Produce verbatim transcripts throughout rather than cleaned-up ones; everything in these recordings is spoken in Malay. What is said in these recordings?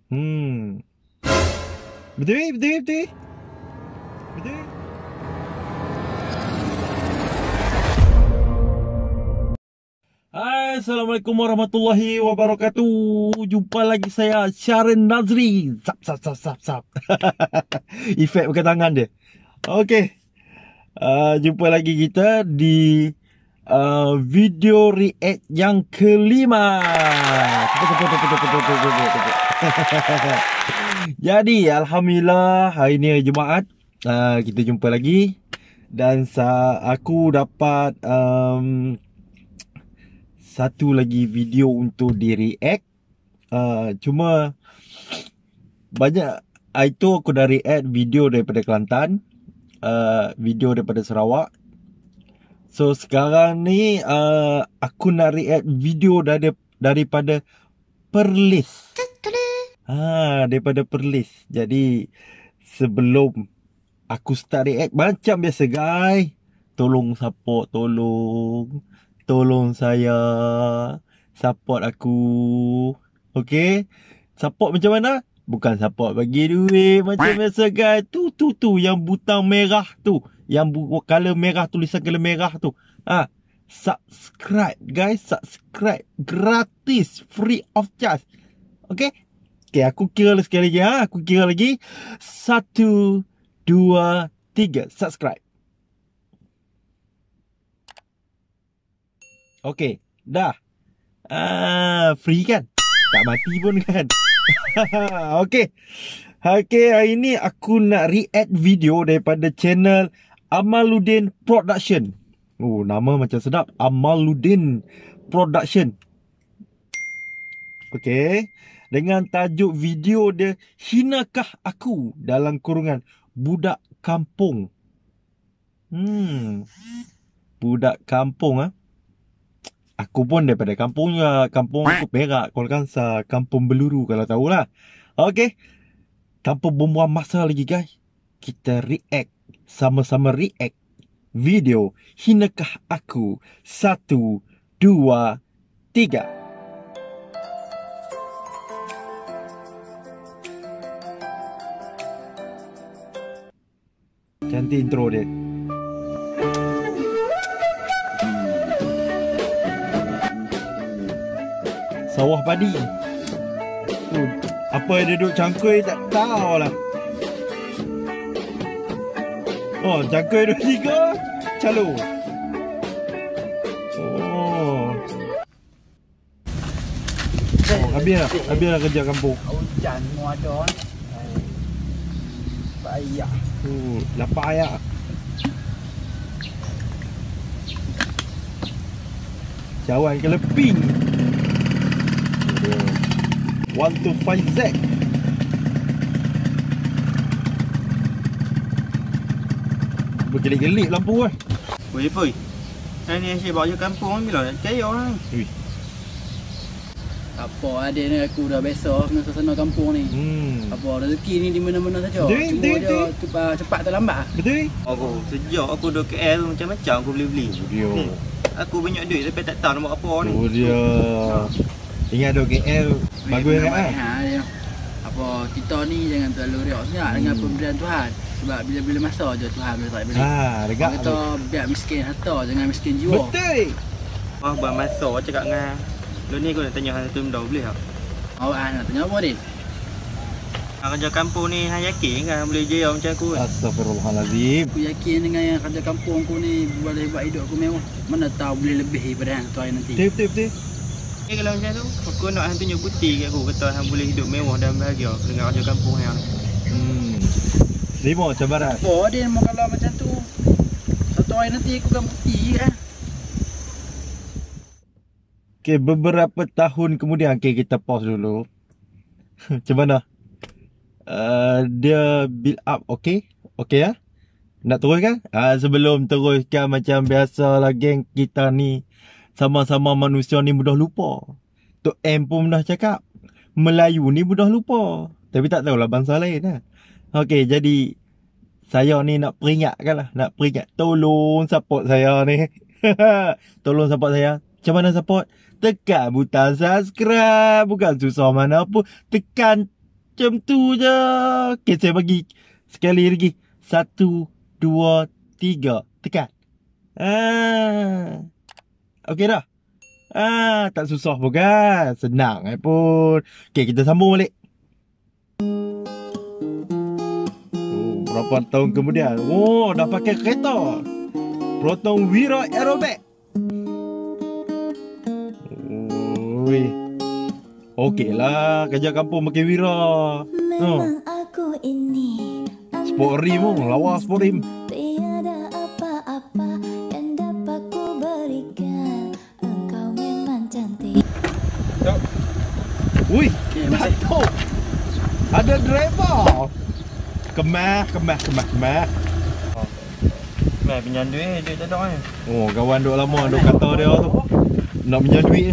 Hmm. Betul, betul, betul. Betul. Hai, Assalamualaikum warahmatullahi wabarakatuh. Jumpa lagi saya, Sharin Nazri. Sap, sap, sap, sap, sap. Efek pakai tangan dia. Okey. Uh, jumpa lagi kita di uh, video react yang kelima. Jadi, Alhamdulillah, hari ni hari Jumaat. Uh, kita jumpa lagi. Dan sa aku dapat um, satu lagi video untuk di react. Uh, cuma banyak uh, itu aku dah react video daripada Kelantan, uh, video daripada Sarawak. So sekarang ni uh, aku nak react video dari, daripada Perlis. Ha, daripada Perlis. Jadi sebelum aku start react macam biasa guys, tolong support, tolong tolong saya, support aku. Okay, support macam mana? Bukan support bagi duit macam biasa guys. Tu tu tu yang butang merah tu, yang bu- color merah, tulisan color merah tu. Ah, ha, subscribe guys, subscribe gratis, free of charge. Okay. Okay, aku kira sekali lagi ha. Aku kira lagi. Satu, dua, tiga. Subscribe. Okay, dah. Ah, free kan? Tak mati pun kan? Okay. Okay, hari ni aku nak react video daripada channel Amaluddin Production. Oh, nama macam sedap. Amaluddin Production. Okay. Dengan tajuk video dia, Hinakah Aku, dalam kurungan Budak Kampung. Hmm. Budak Kampung ah. Aku pun daripada kampung juga. Kampung aku Perak, Kuala Kangsar, Kampung Beluru kalau tahulah. Okey. Tanpa buang masa lagi guys, kita react, sama-sama react video Hinakah Aku. Satu, dua, tiga. Cantik intro dia. Sawah padi. Tu, apa yang dia duduk cangkui tak tahu lah. Oh, cangkui dua tiga. Calo. Oh. Oh, habis lah. Habis lah kerja kampung. Hujan mu ada ni. Payah. Oh, lapar ayak. Cawan ke leping. one two five Z. Bergelip-gelip lampu lah. Weh, boy. Ni asyik bawa je kampung ni bila nak percaya orang. Ui. Apa adik ni aku dah biasa dengan suasana kampung ni. Hmm. Apa rezeki ni di mana-mana saja. Betul, Cuma betul, dia betul. cepat, cepat terlambat. Betul? Aku sejak aku duduk K L macam-macam aku beli-beli. Dia. Ni, aku banyak duit tapi tak tahu nak buat apa ni. Oh dia. Ingat duk K L bagus Weh, kan? baik, ha, dia. Apa kita ni jangan terlalu riak sangat Hmm. dengan pemberian Tuhan. Sebab bila-bila masa je Tuhan boleh tak beri. Ah, dekat Orang kata biar miskin harta jangan miskin jiwa. betul. Ah, buat masa cakap dengan lu ni aku nak tanya hal tu benda boleh tak? Awak nak tanya apa ni? Ah, kerja kampung ni hang yakin kan boleh jaya macam aku kan? Astagfirullahalazim. Aku yakin dengan yang kerja kampung aku ni boleh buat hidup aku mewah. Mana tahu boleh lebih daripada hang tu hari nanti. Betul betul betul. Eh, kalau macam tu, aku nak hang tunjuk bukti kat aku kata hang boleh hidup mewah dan bahagia dengan kerja kampung hang ni. Hmm. Terima cabaran. Oh, dia mau kalau macam tu. Satu hari nanti aku akan bukti kan. Okay, beberapa tahun kemudian, okay, kita pause dulu. Macam mana? Uh, dia build up, okay? Okay ya? Nak teruskan? Uh, sebelum teruskan macam biasa lah geng, kita ni sama-sama manusia ni mudah lupa. Tok M pun pernah cakap, Melayu ni mudah lupa. Tapi tak tahulah bangsa lain lah. Okay, jadi saya ni nak peringatkan lah. Nak peringat, tolong support saya ni. Tolong support saya. Macam mana support? Tekan butang subscribe. Bukan susah mana pun. Tekan Macam tu je. Okay, saya bagi sekali lagi. Satu, dua, tiga. Tekan. Ah. Okay dah. Ah, tak susah pun kan. Senang eh pun. Okay, kita sambung balik. Oh, berapa tahun kemudian. Oh, dah pakai kereta. Proton Wira Aerobag. Oi. Okey lah, kerja kampung pakai Wira. Memang aku ini Sport rim pun, lawa sport rim. tiada apa-apa yang dapat ku berikan. Engkau memang cantik. Ui, Datuk. Ada driver. Kemah, kemah, kemah, kemah. Mai pinjam duit, duit tak ada kan. Oh, kawan duk lama duk kata dia tu. Nak pinjam duit.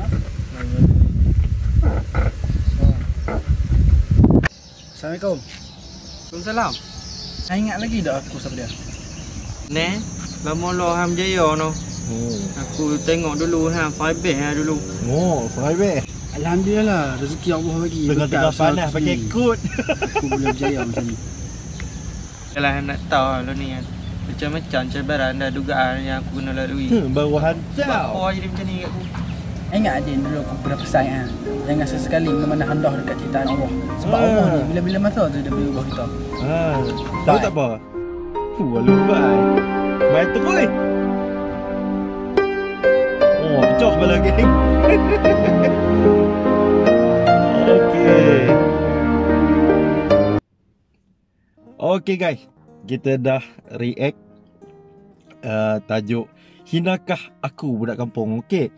Assalamualaikum. Waalaikumsalam. Saya ingat lagi tak aku siapa dia? Ne, lama lo Ham Jaya no. Oh. Aku tengok dulu Ham five best lah dulu. Oh, Friday. Alhamdulillah rezeki Allah bagi. Tengah-tengah Berkat panas usaha pakai aku kod. sendiri. Aku boleh berjaya macam ni. Kalau Ham nak tahu lo ni kan. Macam-macam cabaran dan dugaan yang aku kena lalui. Hmm, baru Sebab hantar. apa jadi macam ni kat aku. Ingat Adin dulu aku pernah pesan kan. Jangan sesekali mana-mana hendah dekat ciptaan Allah. Sebab Ah. Allah ni bila-bila masa tu dia boleh ubah kita. Ha, tahu tak apa? Fuh, lupai. Baik tu koi. Oh, pecah kepala geng. Okey. Okey guys, kita dah react uh, tajuk Hinakah Aku Budak Kampung. Okey.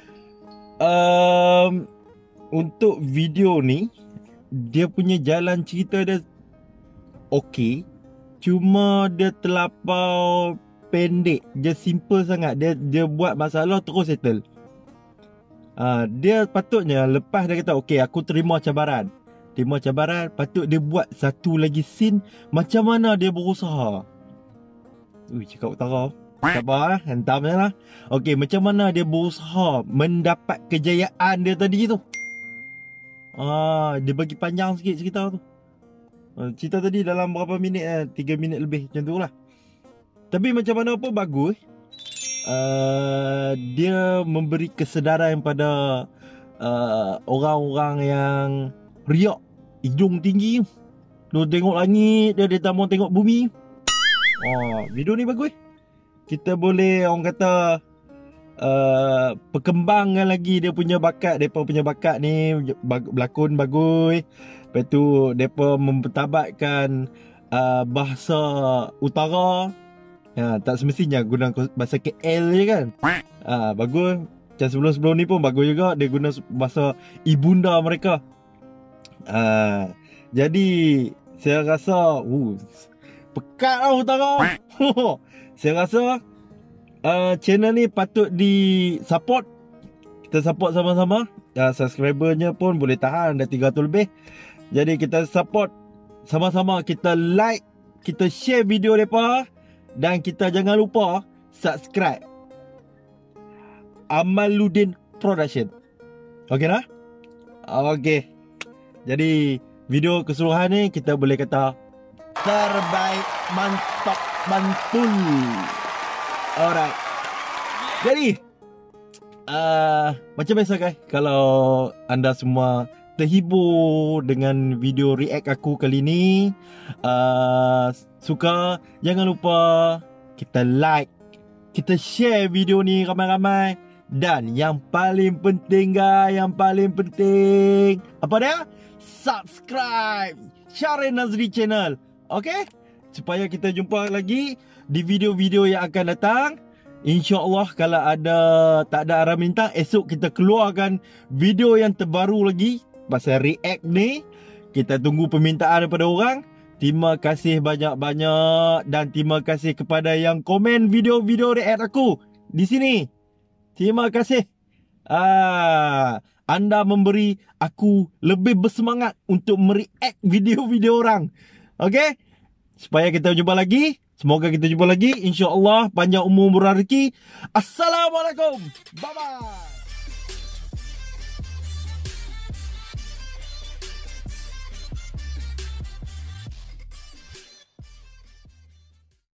Um, untuk video ni, dia punya jalan cerita dia okey, cuma dia terlampau pendek. Dia simple sangat. Dia dia buat masalah terus settle. Ah, uh, dia patutnya lepas dia kata okey aku terima cabaran. Terima cabaran, patut dia buat satu lagi scene macam mana dia berusaha. Ui, cakap utara. Sabar, hentam je lah. Okey, macam mana dia berusaha mendapat kejayaan dia tadi tu. Ah, dia bagi panjang sikit cerita tu. Cerita tadi dalam berapa minit eh? tiga minit lebih macam tu lah. Tapi macam mana pun bagus. Uh, dia memberi kesedaran pada uh, orang-orang yang riak hidung tinggi. Dia tengok langit, dia dia tak mau tengok bumi. Oh, video ni bagus. Kita boleh orang kata uh, perkembangkan lagi dia punya bakat. Mereka punya bakat ni bag, berlakon bagus. Lepas tu mereka mempertabatkan uh, bahasa utara. Ya, tak semestinya guna bahasa K L je kan. Ah, bagus. Macam sebelum-sebelum ni pun bagus juga. Dia guna bahasa ibunda mereka. Ah, jadi saya rasa uh, pekat lah utara. Saya rasa uh, channel ni patut di support. Kita support sama-sama. uh, Subscribernya pun boleh tahan. Dah tiga ratus lebih. Jadi kita support sama-sama. Kita like, kita share video mereka. Dan kita jangan lupa subscribe Amaluddin Production. Okey tak? Okey. Jadi video keseluruhan ni kita boleh kata terbaik, mantap, mantul. Alright. Jadi uh, macam biasa guys, kalau anda semua terhibur dengan video react aku kali ni, uh, suka, jangan lupa kita like, kita share video ni ramai-ramai. Dan yang paling penting guys, yang paling penting apa dia? Subscribe Syaril Nazri Channel. Okay? Supaya kita jumpa lagi di video-video yang akan datang. InsyaAllah kalau ada tak ada arah minta, esok kita keluarkan video yang terbaru lagi pasal react ni. Kita tunggu permintaan daripada orang. Terima kasih banyak-banyak. Dan terima kasih kepada yang komen video-video react aku di sini. Terima kasih. Ah, anda memberi aku lebih bersemangat untuk mereact video-video orang. Okay? Supaya kita jumpa lagi. Semoga kita jumpa lagi. InsyaAllah panjang umur murah rezeki. Assalamualaikum. Bye-bye.